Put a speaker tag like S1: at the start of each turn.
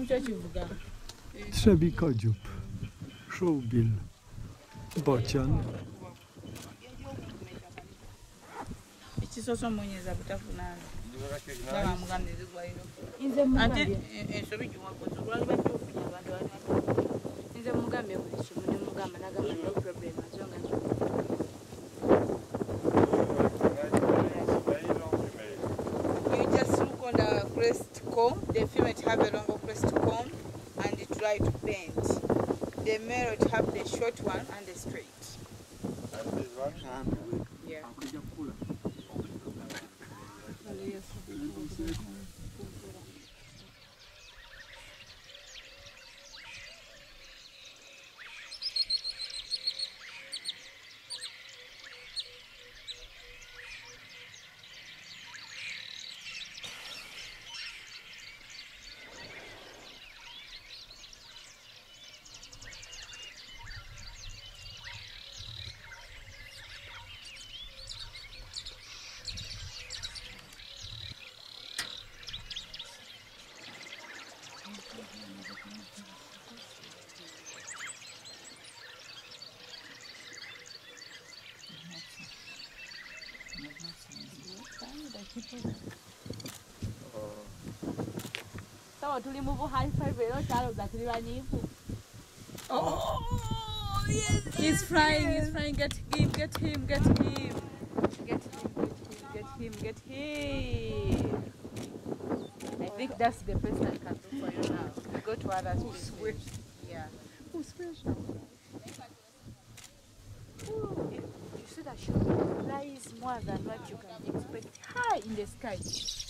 S1: Trzebikodziób, Żółbil, Bocian.
S2: The female to have a longer crest comb and try to bend. The male to have the short one and the straight.
S3: And this one?
S2: Yeah.
S4: Oh, yes, he's flying, he's flying. Get him, get him, get him. Get him, get him. I think that's the best I can do for you now. Go to other species. Yeah. You see that she flies more than what you can expect high in the sky.